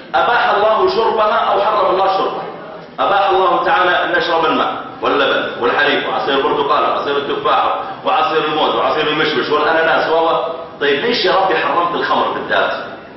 أباح الله شربها أو حرم الله شربها؟ أباح الله تعالى أن نشرب الماء واللبن والحليب وعصير البرتقال وعصير التفاح وعصير الموز وعصير المشمش والأناناس طيب ليش يا ربي حرمت الخمر بالذات؟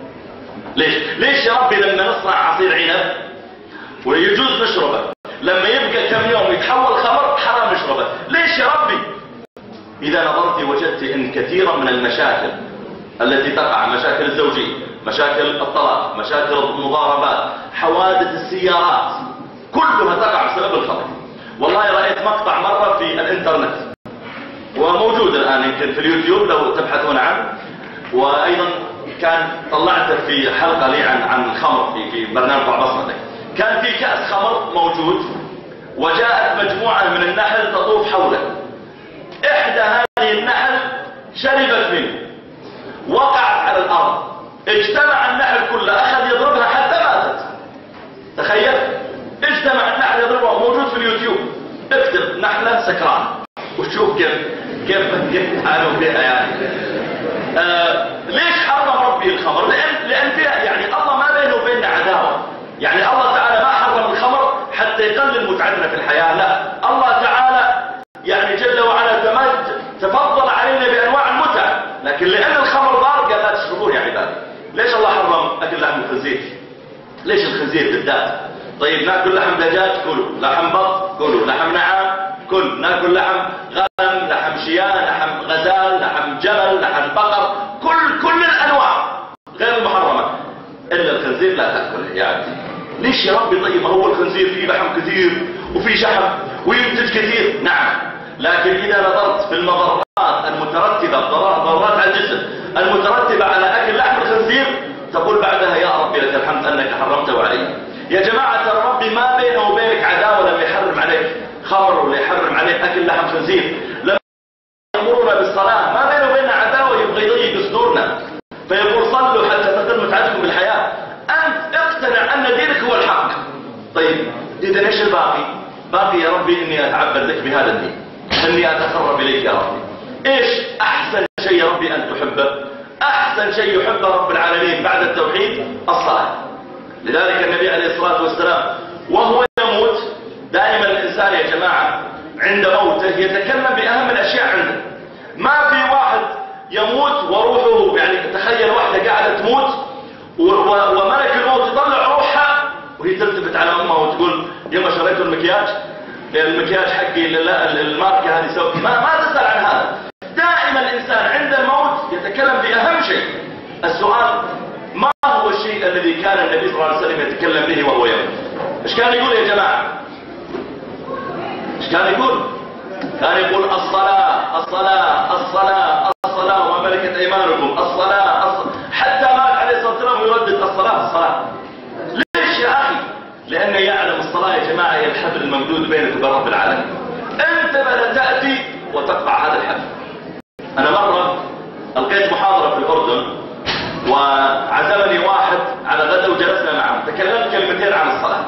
ليش يا ربي لما نصنع عصير عنب ويجوز نشربه لما يبقى كم يوم يتحول خمر حرام نشربه؟ ليش يا ربي؟ إذا نظرت وجدت أن كثيرا من المشاكل التي تقع، مشاكل الزوجية، مشاكل الطلاق، مشاكل المضاربات، حوادث السيارات، كلها تقع بسبب الخمر. والله رأيت مقطع مرة في الانترنت وموجود الآن يمكن في اليوتيوب لو تبحثون عنه، وأيضا كان طلعته في حلقة لي عن الخمر في برنامج بصمتك. كان في كأس خمر موجود وجاءت مجموعة من النحل تطوف حوله. إحدى هذه النحل شربت منه، وقعت على الأرض، اجتمع النحل كله أخذ يضربها حتى ماتت. تخيل، اجتمع النحل يضربها، موجود في اليوتيوب، اكتب نحلة سكران وشوف كيف تعالوا بها يعني. ليش حرم ربي الخمر؟ لأن فيها يعني الله ما بينه وبيننا عداوة. يعني الله تعالى ما حرم الخمر حتى يقلل متعتنا في الحياة، لا، الله تعالى يعني جل وعلا تفضل علينا بأنواع المتع، لكن لأن الخمر ضار قال لا تشربوه يا عبادي. ليش الله حرم أكل لحم الخنزير؟ ليش الخنزير بالذات؟ طيب ناكل لحم دجاج كلوا، لحم بط كلوا، لحم نعام كل، ناكل لحم غنم، لحم شياه، لحم غزال، لحم جمل، لحم بقر، كل الأنواع غير المحرمة، إلا الخنزير لا تأكله يا عبدي. ليش يا ربي؟ طيب ما هو الخنزير فيه لحم كثير وفيه شحم وينتج كثير، نعم، لكن إذا نظرت في المضرات المترتبة، ضررات على الجسم المترتبة على أكل لحم الخنزير، تقول بعدها يا ربي لك الحمد أنك حرمته علي. يا جماعة ترى ربي ما بينه وبينك عداوة لما يحرم عليك خمر ولا يحرم عليك أكل لحم خنزير. لما يأمرنا بالصلاة ما بينه وبيننا عداوة، يبغى يضيق صدورنا فيقول صلوا حتى تقل متعتكم بالحياة. أنت اقتنع أن دينك هو الحق. طيب إذا إيش الباقي؟ باقي يا ربي إني أتعبد لك بهذا الدين، إني أتقرب إليك يا ربي. إيش أحسن شيء يا ربي أن تحبه؟ أحسن شيء يحبه رب العالمين بعد التوحيد الصلاة. لذلك النبي عليه الصلاة والسلام وهو يموت، دائما الإنسان يا جماعة عند موته يتكلم بأهم الأشياء عنده. ما في واحد يموت وروحه، يعني تخيل واحدة قاعدة تموت وملك الموت يطلع روحها وهي تلتفت على أمها وتقول يوم شريتوا المكياج حقي الماركة هذه سوي، ما تسأل عن هذا. دائما الإنسان عند الموت يتكلم بأهم شيء. السؤال ما هو الشيء الذي كان النبي صلى الله عليه وسلم يتكلم به وهو يموت؟ ايش كان يقول يا جماعة؟ ايش كان يقول؟ كان يقول الصلاة الصلاة الصلاة الصلاة وما ملكت ايمانكم، الصلاة حتى مات عليه الصلاة والسلام يردد الصلاة. ليش يا اخي؟ لانه يعلم الصلاة يا جماعة هي الحبل الممدود بينك وبين رب العالمين. انت بدأت تأتي وتقطع هذا الحبل. انا مرة القيت محاضرة في الاردن وعزمني واحد على غدا وجلسنا معه، تكلمت كلمتين عن الصلاة.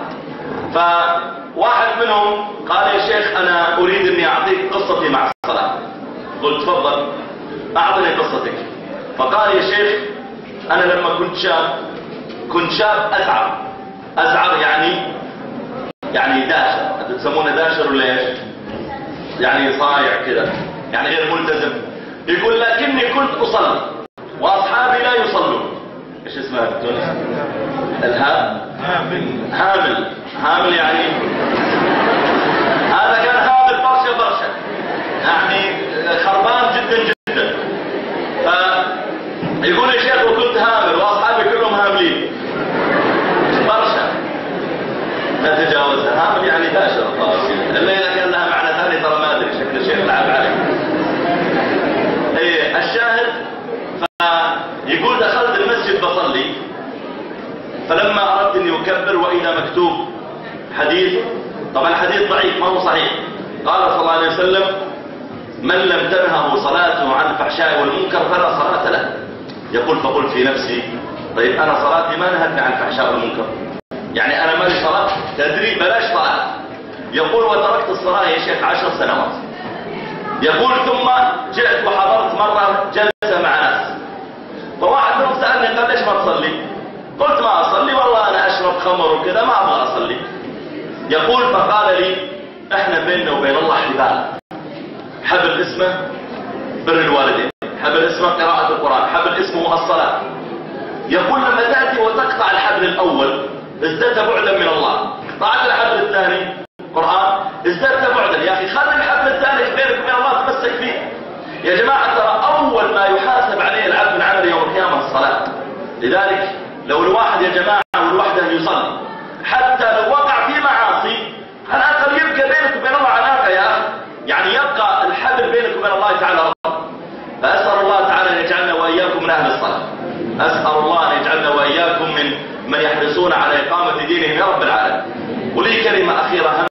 فواحد منهم قال يا شيخ أنا أريد أني أعطيك قصتي مع الصلاة. قلت تفضل أعطني قصتك. فقال يا شيخ أنا لما كنت شاب أزعر يعني داشر، أنتوا تسمونه داشر ولا إيش؟ يعني صايع كذا، يعني غير ملتزم. يقول لكني كنت أصلي وأصحابي لا يصلون. إيش اسمها في تونس؟ هامل يعني هذا كان هامل برشا يعني خربان جدا. فيقول يا شيخ وكنت هامل وأصحابي كلهم هاملين برشا، لا تجاوزها. هامل يعني داشر، إلا إذا كان لها معنى ثاني ترى ما أدري، شكل الشيخ لعب عليه. الشاهد يقول دخلت المسجد بصلي، فلما أردت أني أكبر وإذا مكتوب حديث، طبعا الحديث ضعيف ما هو صحيح، قال صلى الله عليه وسلم من لم تنهه صلاته عن الفحشاء والمنكر فلا صلاة له. يقول فقلت في نفسي طيب أنا صلاتي ما نهتني عن الفحشاء والمنكر، يعني أنا ما لي صلاة، تدري بلاش صلاة. يقول وتركت الصلاة يا شيخ 10 سنوات. يقول ثم جئت وحضرت مرة جلسة مع ناس، فواحد منهم سألني قال ليش ما تصلي؟ قلت ما أصلي والله أنا خمر وكذا ما أبغى أصلي. يقول فقال لي احنا بيننا وبين الله حبال، حبل اسمه بر الوالدين، حبل اسمه قراءة القرآن، حبل اسمه الصلاة. يقول لما تأتي وتقطع الحبل الأول ازددت بعدا من الله، قطعت الحبل الثاني قرآن ازددت بعدا. يا أخي خلي الحبل الثاني بينك وبين الله تمسك فيه. يا جماعة ترى أول ما يحاسب عليه العبد من عمل يوم القيامة الصلاة. لذلك لو الواحد يا جماعة والوحدة يصلي حتى لو